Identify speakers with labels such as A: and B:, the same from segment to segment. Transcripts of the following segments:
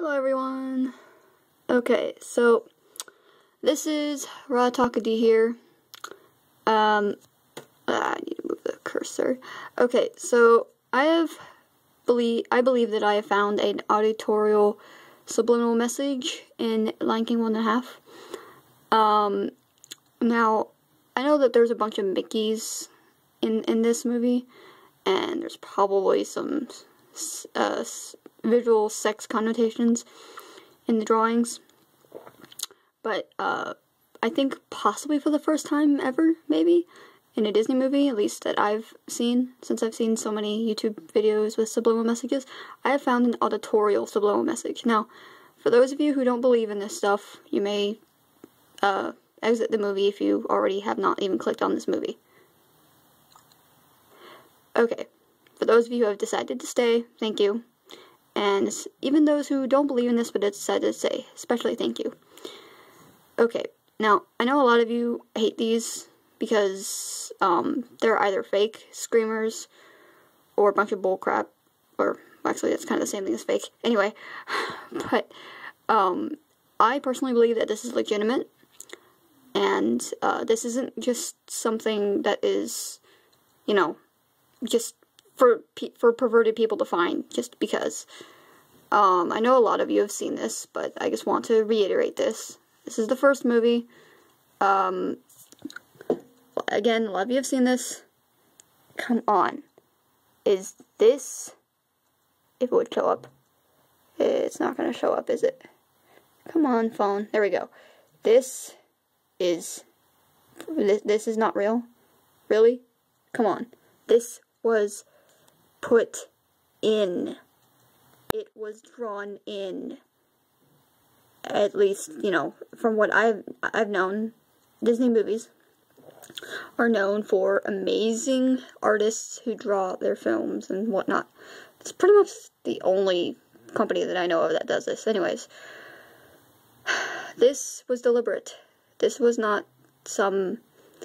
A: Hello everyone. Okay, so this is Raw Takadi here. I need to move the cursor. Okay, so I believe that I have found an auditorial subliminal message in Lion King 1.5. Now I know that there's a bunch of Mickeys in this movie, and there's probably some visual sex connotations in the drawings, but I think possibly for the first time ever, maybe, in a Disney movie, at least that I've seen, since I've seen so many YouTube videos with subliminal messages, I have found an auditorial subliminal message. Now, for those of you who don't believe in this stuff, you may exit the movie if you already have not even clicked on this movie. Okay, for those of you who have decided to stay, thank you. And even those who don't believe in this but decided to stay, especially thank you. Okay, now, I know a lot of you hate these because they're either fake screamers or a bunch of bullcrap, or actually that's kind of the same thing as fake. Anyway, but I personally believe that this is legitimate, and this isn't just something that is, you know, just for perverted people to find just because. I know a lot of you have seen this, but I just want to reiterate this. This is the first movie. Again, a lot of you have seen this. Come on. Is this, if it would show up, it's not going to show up, is it? Come on, phone. There we go. This is not real? Really? Come on. This was put in. It was drawn in. At least, you know, from what I've known, Disney movies are known for amazing artists who draw their films and whatnot. It's pretty much the only company that I know of that does this. Anyways, this was deliberate. This was not some.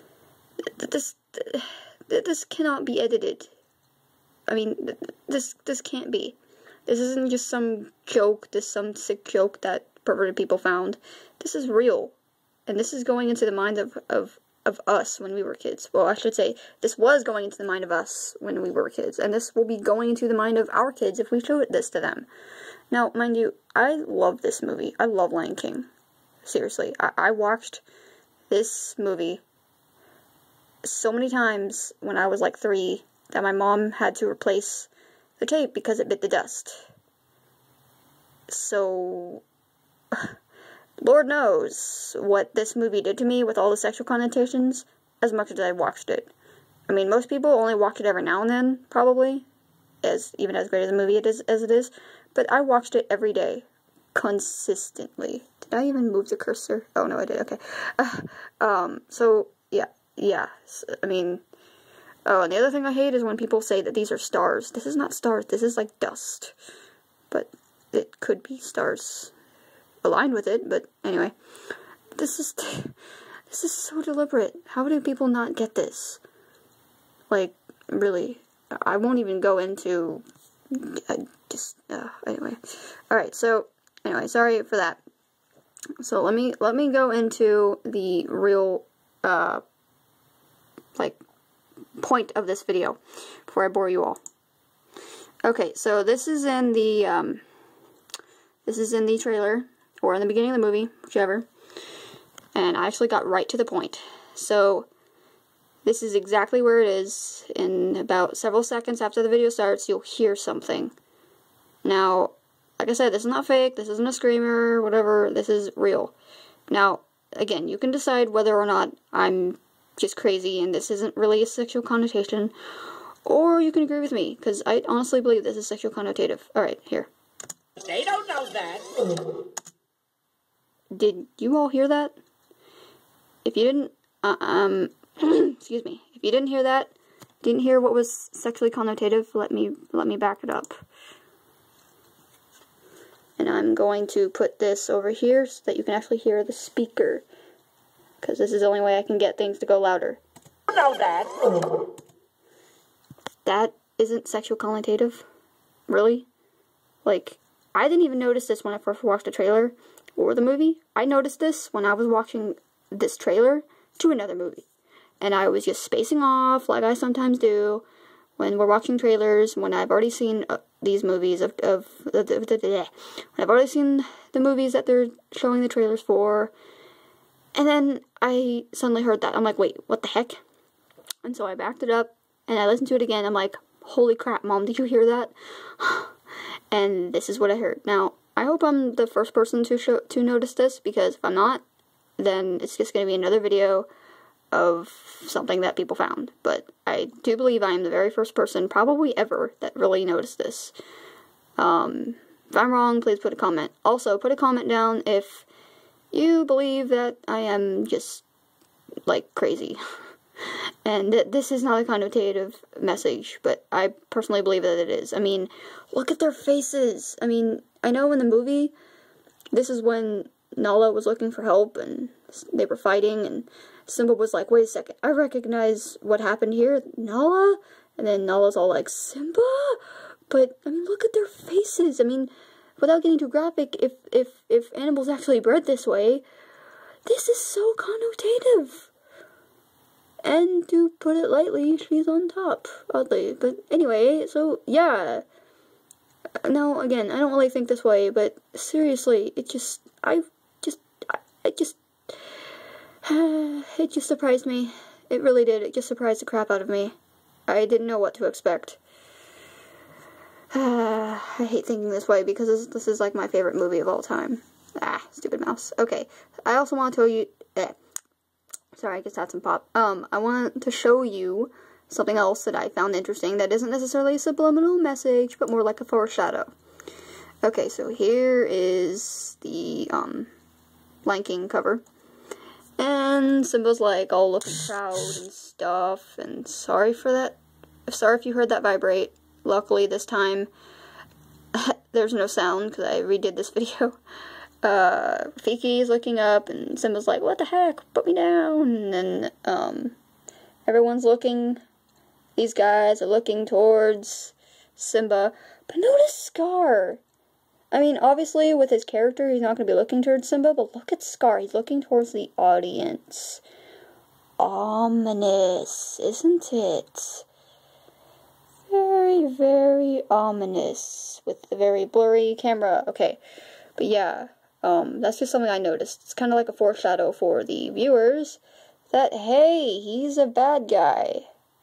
A: This cannot be edited. I mean, this can't be. This isn't just some joke, some sick joke that perverted people found. This is real. And this is going into the minds of us when we were kids. Well, I should say, this was going into the mind of us when we were kids. And this will be going into the mind of our kids if we show this to them. Now, mind you, I love this movie. I love Lion King. Seriously. I watched this movie so many times when I was like 3 that my mom had to replace the tape because it bit the dust. So, Lord knows what this movie did to me with all the sexual connotations as much as I watched it. I mean, most people only watch it every now and then, probably, even as great as a movie as it is, but I watched it every day, consistently. Did I even move the cursor? Oh, no, I did, okay. So, yeah, I mean, oh, and the other thing I hate is when people say that these are stars. This is not stars, this is like dust. But it could be stars aligned with it, but anyway. This is so deliberate. How do people not get this? Like, really. I won't even go into, anyway. Alright, so, anyway, sorry for that. So, let me go into the real, point of this video before I bore you all. Okay, so this is in the trailer, or in the beginning of the movie, whichever, and I actually got right to the point. So this is exactly where it is. In about several seconds after the video starts, you'll hear something. Now, like I said, this is not fake, this isn't a screamer, whatever, this is real. Now, again, you can decide whether or not I'm just crazy and this isn't really a sexual connotation, or you can agree with me, because I honestly believe this is sexual connotative. Alright, here.
B: They don't know that.
A: Did you all hear that? If you didn't, excuse me, if you didn't hear that, didn't hear what was sexually connotative, let me back it up. And I'm going to put this over here so that you can actually hear the speaker, because this is the only way I can get things to go louder.
B: You know that.
A: That isn't sexual connotative? Really? Like, I didn't even notice this when I first watched the trailer or the movie. I noticed this when I was watching this trailer to another movie. And I was just spacing off, like I sometimes do, when we're watching trailers, when I've already seen these movies when I've already seen the movies that they're showing the trailers for, and then I suddenly heard that. I'm like, wait, what the heck? And so I backed it up, and I listened to it again. I'm like, holy crap, Mom, did you hear that? And this is what I heard. Now, I hope I'm the first person to notice this, because if I'm not, then it's just going to be another video of something that people found. But I do believe I am the very first person, probably ever, that really noticed this. If I'm wrong, please put a comment. Also, put a comment down if you believe that I am just, like, crazy. And this is not a connotative message, but I personally believe that it is. I mean, look at their faces. I mean, I know in the movie, this is when Nala was looking for help, and they were fighting, and Simba was like, wait a second, I recognize what happened here, Nala? And then Nala's all like, Simba? But, I mean, look at their faces. I mean, without getting too graphic, if animals actually bred this way, this is so connotative. And to put it lightly, she's on top, oddly. But anyway, so, yeah. Now, again, I don't really think this way, but seriously, it just surprised me. It really did. It just surprised the crap out of me. I didn't know what to expect. I hate thinking this way, because this is like my favorite movie of all time. Ah, stupid mouse. Okay, I also want to tell you... Sorry, I just had some pop. I want to show you something else that I found interesting that isn't necessarily a subliminal message, but more like a foreshadow. Okay, so here is the, Lion King cover. And Simba's like all looking proud and stuff, and sorry for that. Sorry if you heard that vibrate. Luckily this time, there's no sound, because I redid this video. Fiki's looking up, and Simba's like, what the heck, put me down, and then, everyone's looking, these guys are looking towards Simba, but notice Scar. I mean, obviously, with his character, he's not going to be looking towards Simba, but look at Scar, he's looking towards the audience. Ominous, isn't it? Very, very ominous, with the very blurry camera. Okay, but yeah. That's just something I noticed. It's kind of like a foreshadow for the viewers that, hey, he's a bad guy.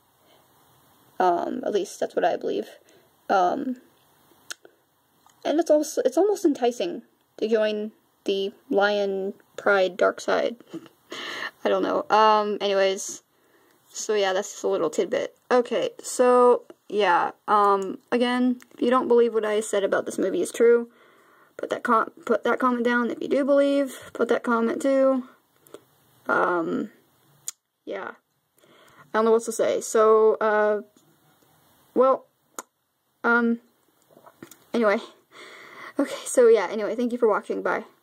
A: At least that's what I believe. And it's almost enticing to join the lion pride dark side. I don't know. Anyways, so yeah, that's just a little tidbit. Okay, so yeah, again, if you don't believe what I said about this movie is true, put that comment down. If you do believe, put that comment too. Yeah. I don't know what to say. So, anyway. Okay, so yeah, anyway, thank you for watching. Bye.